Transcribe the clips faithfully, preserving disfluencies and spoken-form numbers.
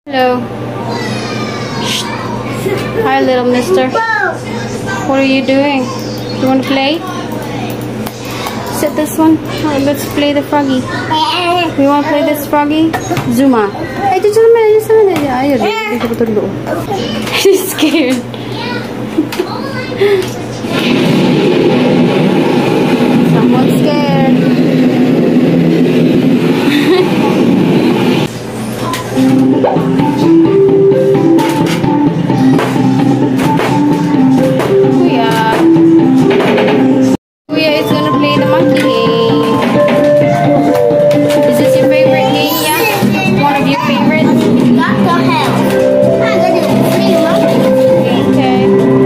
Hello. Shh. Hi, little mister. What are you doing? You want to play? Sit this one. Alright, let's play the froggy. We want to play this froggy? Zuma. Ay, dito naman. Dito naman. Ayun. Dito ko tulo. She's scared. Someone's scared. Kuya. Kuya is gonna play the monkey game. Is this your favorite game? Yeah? One of your favorites? Got the hell. I'm gonna play the monkey. Okay.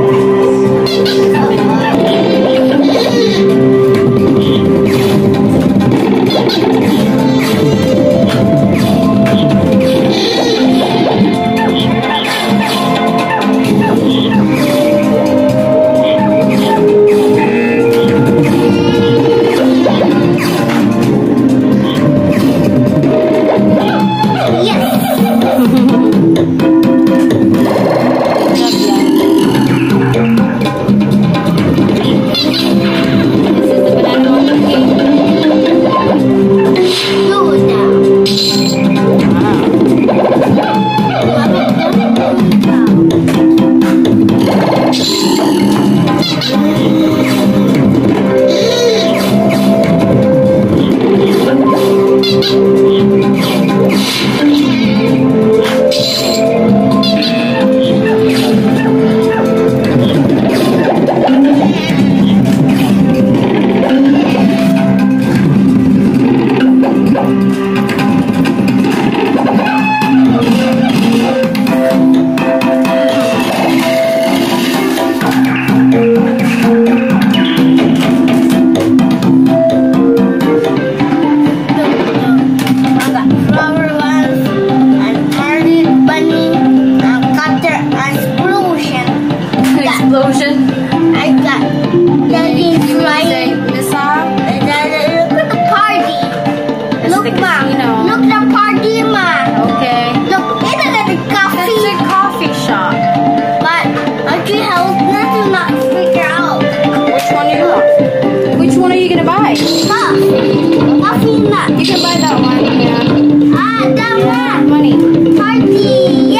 Explosion. I got Daddy flying. Missile. And then look at the party. It's Look, the Ma. casino. Look at the party, Ma. Okay. Look, isn't it a coffee? It's a coffee shop. But Auntie Helen does not figure out. Which one do you want? Which one are you gonna buy? Coffee. Coffee nut. You can buy that one. Yeah. Ah, that one. Money. Party. Yay.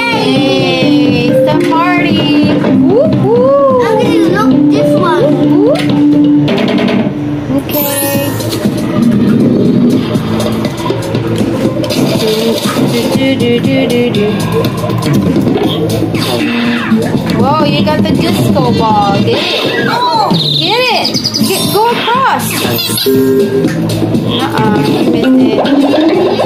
Yay! It's the party. Woo woo. I'm gonna look this one. Okay. Do, do, do, do, do. Whoa, you got the disco ball. Get it. Oh. Get it. Get, go across. Uh-uh. You missed it.